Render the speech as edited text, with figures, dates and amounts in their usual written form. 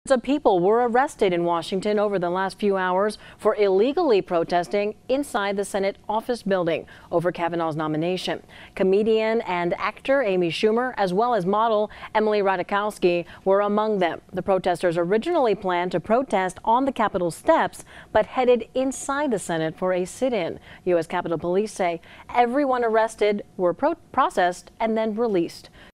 Of people were arrested in Washington over the last few hours for illegally protesting inside the Senate office building over Kavanaugh's nomination. Comedian and actor Amy Schumer, as well as model Emily Ratajkowski, were among them. The protesters originally planned to protest on the Capitol steps, but headed inside the Senate for a sit-in. U.S. Capitol Police say everyone arrested were processed and then released.